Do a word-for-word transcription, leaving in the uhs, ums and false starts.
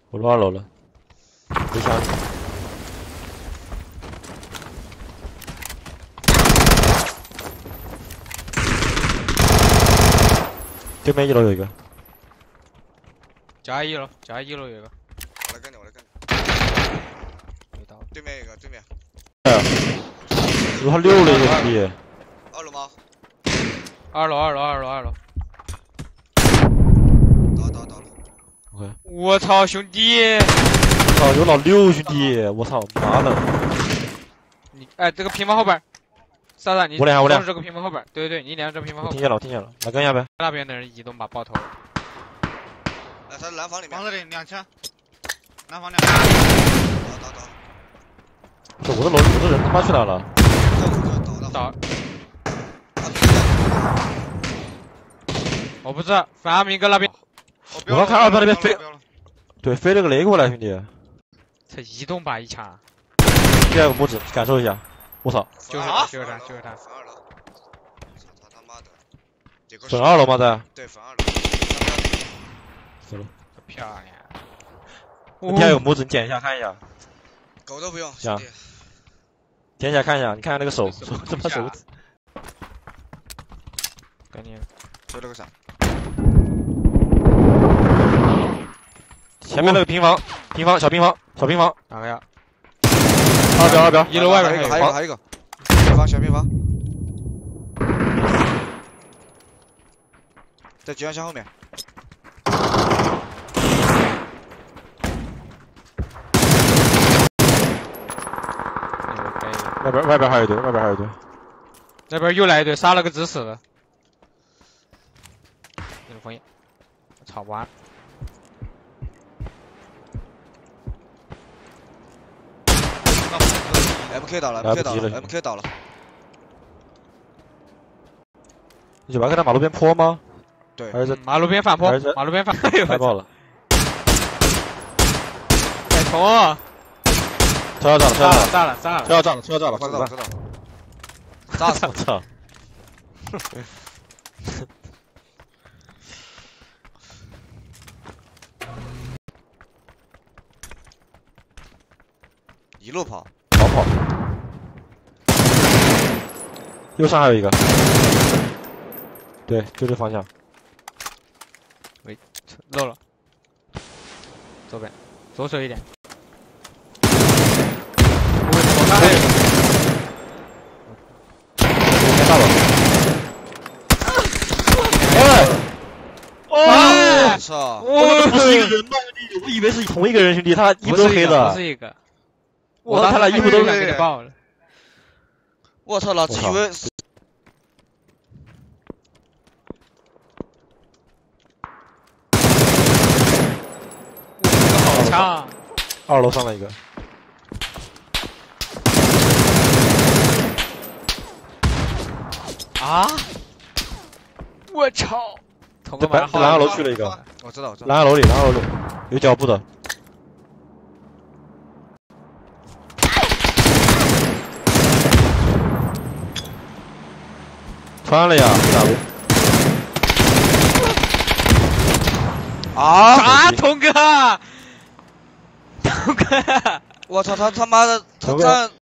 我落二楼了，回箱子。对面一楼有一个。 加一楼，加一楼有一个。 我来跟你，我来跟你。 没到。 对面有一个，对面。 哎呀，如果他溜了一个兄弟。 二楼吗？ 二楼，二楼，二楼，二楼。 倒倒倒了。 OK。 我操，兄弟！ 我操，有老六兄弟！我操，妈的！ 你哎，这个平房后边，莎莎，你我俩我俩这个平房后边，对对对，你俩这平房后边。 我听见了，我听见了，来跟一下呗。 那边的人移动把爆头。 来，他蓝房里面。 房子里两枪，蓝房两枪。 倒倒倒。 这我的楼，我的人他妈去哪了？ 倒。我不知道，反阿明哥那边。 我刚看二排那边飞，对，飞了个雷过来，兄弟。 这移动吧一枪。 第二个拇指，感受一下。我操！ 就是他，就是他，就是他。 粉二楼。操他他妈的！ 粉二楼吗？在。 对，粉二楼。 走了。 漂亮。 第二个拇指，你点一下看一下。 狗都不用，兄弟。 点一下看一下，你看看那个手，手他妈手指。 赶紧。 推了个闪。 前面那个平房，平房小平房，小平房。 哪个呀？ 二标二标， 一楼外面还有一个，还有一个，还有一个。平房小平房。在集装箱后面。 外边外边还有一堆，外边还有一堆。 那边又来一队，杀了个直死的。那个枫叶，我操完。 M K 倒了 ，M K 倒了 ，M K 倒了。 你就把他在马路边泼吗？ 对， 还是在马路边反泼，马路边反。 太爆了！ 太冲！ 车要炸了，车要炸了， 炸了，炸了！ 车要炸了，车要炸了， 知道知道。 炸死我操！ 一路跑， 逃跑。右上还有一个，对，就这方向。 喂，漏了。左边，左手一点。左边还有。 大了。哎！ 我操！ 我不是一个人吗？兄弟，我以为是同一个人，兄弟，他衣服都黑的。 不是一个。 我他俩衣服都给你爆了。 我操，老子以为。 好枪啊！ 二楼上了一个。 啊！我操！ 在白蓝二楼去了一个。 我知道，我知道。 蓝二楼里，蓝二楼里有脚步的。穿了呀， 啊！ 啥，童哥？童哥！ 我操，他他妈的，他站